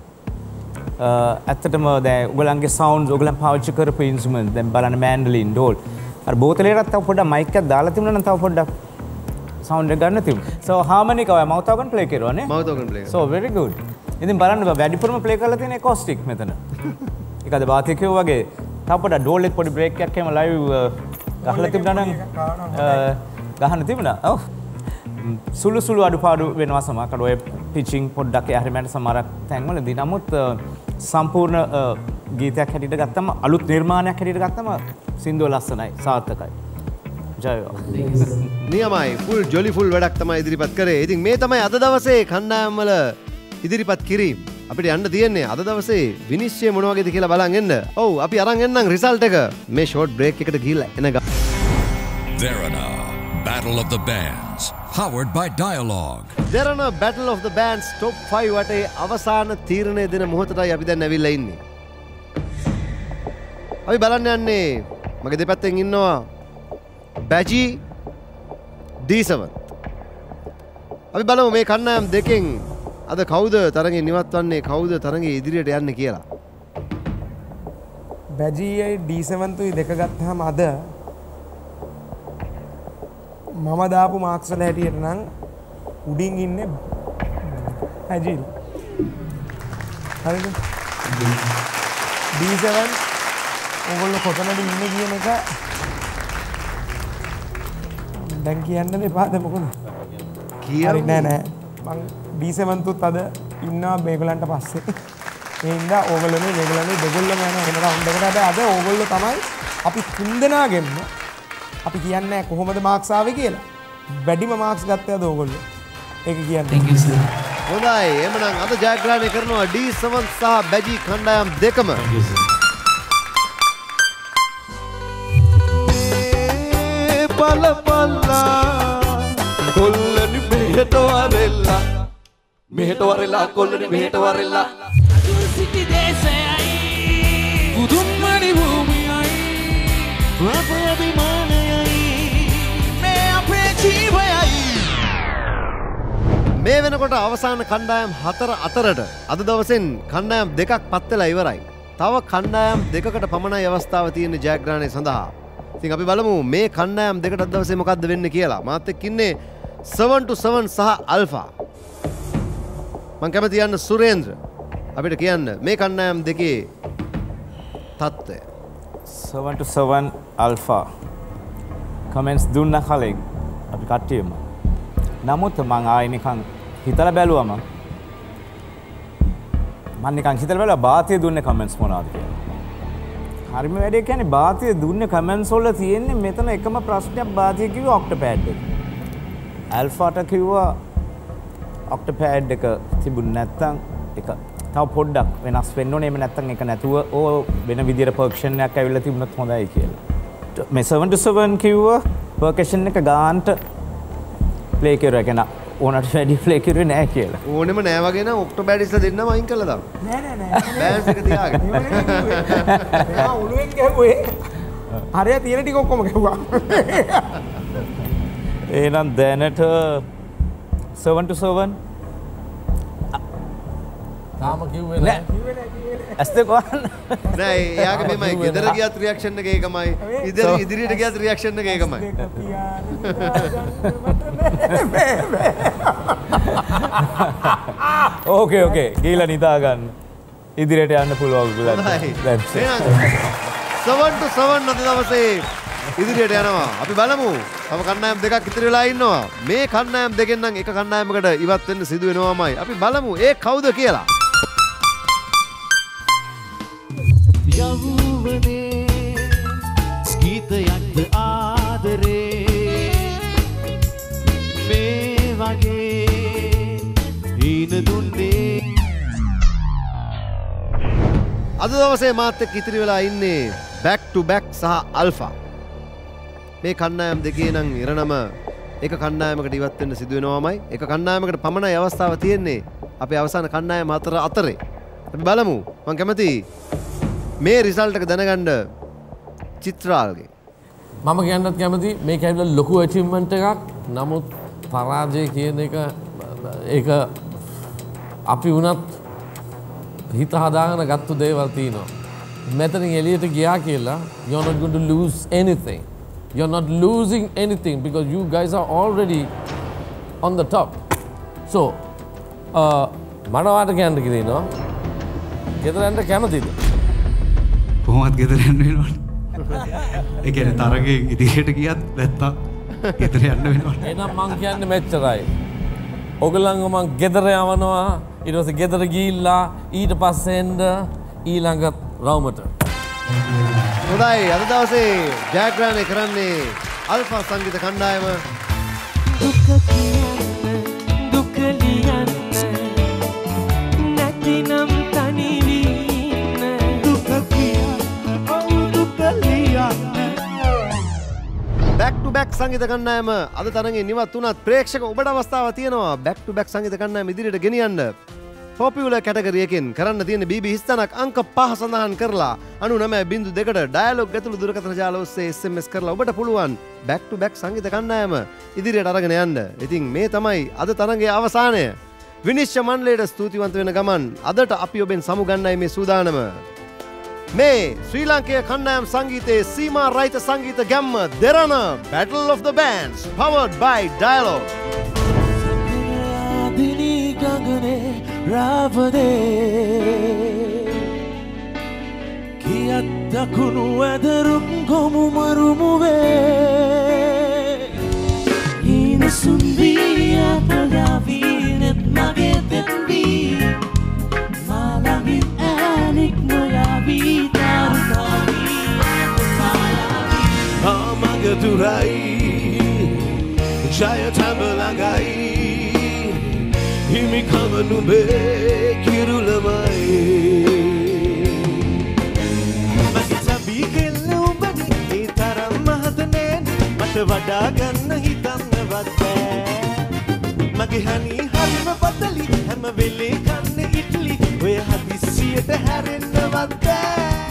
F: ඇත්තටම දැන් ඔයගලන්ගේ සවුන්ඩ්ස් ඔයගලන් පාවිච්චි කරපු ඉන්ස්ට්‍රුමන්ට් දැන් බලන්න මෑන්ඩලින් ඩෝල් අර බෝතලේටත් තව පොඩ්ඩක් මයික් එකක් දාලා තිබුණා නම් තව පොඩ්ඩක් සවුන්ඩ් එක ගන්න තිබුණා. so harmonic ඔය මවුත් organ play කරුවා නේ?
B: මවුත් organ play.
F: so very good. ඉතින් බලන්න වැඩිපුරම play කරලා තියෙන acoustic මෙතන. ඒකද වාතිය කිව්වා වගේ තව පොඩ්ඩක් ඩෝල් එක පොඩි break එකක් එහෙම live ගහලා තිබුණා නම් ගහන්න තිබුණා. ඔව්. සුළු සුළු අඩුපාඩු වෙනවා සමහරකට ඔය පිචින් පොඩ්ඩක් ඇහැරිමැට සමහරක් තැන්වලදී. නමුත් සම්පූර්ණ ගීතයක් හැටියට ගත්තම අලුත් නිර්මාණයක් හැටියට ගත්තම සින්දුව ලස්සනයි සාර්ථකයි. ජය වේවා.
B: නියමයි ෆුල් ජොලි ෆුල් වැඩක් තමයි ඉදිරිපත් කරේ. ඉතින් මේ තමයි අද දවසේ කණ්ඩායම් වල ඉදිරිපත් කිරීම. අපිට යන්න තියෙන්නේ අද දවසේ විනිශ්චය මොන වගේද කියලා බලන් එන්න. ඔව් අපි අරන් එන්නම් රිසල්ට් එක. මේ ෂෝට් බ්‍රේක් එකට ගිහිල්ලා එන ගා.
A: Derana, Battle of the Bands, powered by Dialogue.
B: Derana Battle of the Bands top five වටේ අවසාන තීරණය දෙන මොහොතටයි අපි දැන් ඇවිල්ලා ඉන්නේ. අපි බලන්න යන්නේ මගේ දෙපැත්තෙන් ඉන්නවා බැජී ඩී සෙවන්. අපි බලමු මේ කණ්ඩායම් දෙකෙන් අද කවුද තරඟේ නිවත් වන්නේ කවුද තරඟේ ඉදිරියට යන්නේ කියලා.
G: බැජීයි ඩී සෙවන් තුයි දෙක ගත්තාම අද මම දාපු මාක්ස් වල හැටියට නම් උඩින් ඉන්නේ බැජී. හරිද? ඩී සෙවන් ඕගොල්ලෝ කොතනද ඉන්නේ කියන එක දැන් කියන්න දෙපාද මොකද?
B: කියන්න
G: නෑ නෑ. මං ඩී සෙවන් තුත් අද ඉන්නවා මේගොල්ලන්ට පස්සේ. ඒ හින්දා ඕගොල්ලෝ මේ මේගොල්ලෝ දෙගොල්ලම යන වෙන රවුන්ඩ් එකට. හැබැයි අද ඕගොල්ලෝ තමයි අපි තුන්දෙනාගෙම අපි කියන්නේ කොහොමද මාක්ස් ආවේ කියලා. වැඩිම මාක්ස් ගත්තේ අද ඕගොල්ලෝ. ඒක කියන්නේ.
K: Thank you sir.
B: හොඳයි. එhmenan අද ජයග්‍රහණය කරනවා ඩී සෙවන් සහ බැජී කණ්ඩායම් දෙකම.
K: Thank you sir.
L: බලපල්ලා කොල්ලනි මෙහෙට වරෙල්ලා මෙහෙට වරෙල්ලා කොල්ලනි මෙහෙට වරෙල්ලා
D: අදුරු සිටි දේශයයි බුදුන්මනි භූමියයි අපේ අභිමානයයි මේ අපේ ජීවයයි
B: මේ වෙනකොට අවසාන කණ්ඩායම් හතර අතරට අද දවසෙන් කණ්ඩායම් දෙකක් පත් වෙලා ඉවරයි. තව කණ්ඩායම් දෙකකට පමණයි අවස්ථාව තියෙන ජයග්‍රහණය සඳහා. ඉතින් අපි බලමු මේ කණ්ඩායම් දෙකට අද දවසේ මොකද්ද වෙන්නේ කියලා. මාත් එක්ක ඉන්නේ seven to seven සහ අල්ෆා. මම කැමති යන්න සුරේන්ද්‍ර අපිට කියන්න මේ කණ්ඩායම් දෙකේ තත්ත්වය.
F: seven to seven Alpha comments දුන්න කලින් අපි කට්ටියම. නමුත් මං ආයෙ නිකන් හිතලා බැලුවම මම නිකන් හිතලා බැලුවා බාතිය දුන්නේ කමෙන්ට්ස් මොනවද කියලා. හරිම වැඩේ කියන්නේ බාතිය දුන්නේ කමෙන්ට්ස් වල තියෙන්නේ මෙතන එකම ප්‍රශ්නයක් බාතිය කිව්වා ඔක්ටෝපෑඩ් එක. ඇල්ෆාට කිව්වා ඔක්ටෝපෑඩ් එක තිබුණ නැත්තම් එක තව පොඩ්ඩක් වෙනස් වෙන්න ඕනේ. එහෙම නැත්තම් ඒක නැතුව ඕ වෙන විදියට පර්කෂන් එකක් ඇවිල්ලා තිබුණොත් හොඳයි කියලා. මේ seven to seven කිව්වා පර්කෂන් එක ගාන්ට ප්ලේ කරුවා කියන ඕනට වැඩි ප්ලේ කරුවේ නෑ කියලා.
B: ඕනෙම නෑ වගේ නම් ඔක්ටෝබෑඩ් ඉස්සලා දෙන්නම අයින් කළා දාන්න.
G: නෑ නෑ නෑ.
B: බෑන්ඩ්ස් එක තියාගෙන.
G: එයා උළුවෙන් ගැහුවේ. හරිය තියෙන ටික ඔක්කොම ගැහුවා.
F: එහෙනම් දැනට seven to seven
E: තාම කිව්වේ නෑ.
F: ඇස් දෙක වහන්න.
B: නෑ එයාගේ මෙමය ගෙදර ගියත් රියැක්ෂන් එක ඒකමයි. ඉදිරි ඉදිරියට ගියත් රියැක්ෂන් එක ඒකමයි.
F: ඕකේ ඕකේ ගිහලා නිදා ගන්න. ඉදිරියට යන්න පුළුවන් ඔයගොල්ලන්ට.
B: seven to seven අද දවසේ ඉදිරියට යනවා. අපි බලමු. තම කණ්ඩායම් දෙකක් ඉතිරි වෙලා ඉන්නවා. මේ කණ්ඩායම් දෙකෙන් නම් එක කණ්ඩායමකට ඉවත් වෙන්න සිදු වෙනවාමයි. අපි බලමු ඒ කවුද කියලා.
D: යවුවනේ ස්කීතයක්ද ආදරේ මේ වගේ හීන දුන්නේ.
B: අද දවසේ මාත් එක්ක ඉතිරි වෙලා ඉන්නේ back to back සහ alpha. මේ කණ්ඩායම් දෙකේ නම් ඉරණම එක කණ්ඩායමකට ඉවත් වෙන්න සිදු වෙනවාමයි. එක කණ්ඩායමකට පමණයි අවස්ථාව තියෙන්නේ. අපේ අවසාන කණ්ඩායම අතර අතරේ. අපි බලමු. මම කැමතියි මේ රිසල්ට් එක දැනගන්න චිත්‍රාල්ගේ.
E: මම කියන්නත් කැමති මේක ඇවිල්ලා ලොකු අචීව්මන්ට් එකක්. නමුත් පරාජය කියන එක ඒක අපි වුණත් හිත හදාගෙන ගත්තු දේවල් තියෙනවා. මෙතනින් එළියට ගියා කියලා you're not going to lose anything. You're not losing anything because you guys are already on the top. So මට වාට කියන්න කියනවා ගෙදර යන්න කැමතිද?
H: කොහොමත් ගෙදර යන්න වෙනවනේ. ඒ කියන්නේ තරගේ ඉදිරියට ගියත් නැත්තම් ගෙදර යන්න වෙනවනේ.
E: එහෙනම් මං කියන්නේ මෙච්චරයි. ඔයගොල්ලන්ව මං ගෙදර යවනවා. ඊට පස්සේ ගෙදර ගිහිල්ලා ඊට පස්සේ එන්න ඊළඟ රවුමට.
B: හොඳයි අද දවසේ ජයග්‍රහණය කරන්නේ අල්ෆා සංගීත කණ්ඩායම.
D: දුක කියන්න දුක ලියන්න නැතිනම් තනි වීම දුක කියන්න ඔව් දුක ලියන්න.
B: back to back සංගීත කණ්ඩායම අද තරඟේ නිවත් වුණත් ප්‍රේක්ෂක ඔබට අවස්ථාවක් තියෙනවා back to back සංගීත කණ්ඩායම ඉදිරියට ගෙනියන්න. පොපියුලර් කැටගරි එකෙන් කරන්න තියෙන බී බී හිස්තනක් අංක පහ සඳහන් කරලා අනූනමය බිංදු දෙකට ඩයලොග් ඇතුළු දුරකථන ජාල ඔස්සේ එස් එම් එස් කරලා ඔබට පුළුවන් back to back සංගීත කණ්ඩායම ඉදිරියට අරගෙන යන්න. ඉතින් මේ තමයි අද තරඟයේ අවසානය. විනිශ්චය මණ්ඩලයට ස්තුතිවන්ත වෙන ගමන් අදට අපි ඔබෙන් සමුගන්නයි මේ සූදානම. මේ ශ්‍රී ලාංකේය කණ්ඩායම් සංගීතයේ සීමා රහිත සංගීත ගැම්ම Derana Battle of the Bands powered by Dialogue.
D: දිනී ගගනේ රාවදේ කියත් දකුණු ඇදරුම් ගොමු මරුමුවේ හිනසුන් වී අපගාවීනෙත් මගේ දෙන්වී මාළඟින් ඈනික් නොයාවී තාරුකාවී ආමග දුරයි ජය තැඹලඟයි හිමිකම නුඹේ කිරුළමයි මගේ සබී කෙල්ල උඹනි ඒ තරම් මහතනේ මට වඩා ගන්න හිතන්නවත් බෑ මගේ හනි හරිම පතලි හැම වෙලේ කන්නේ ඉටලි ඔය හදිස්සියට හැරෙන්නවත් බෑ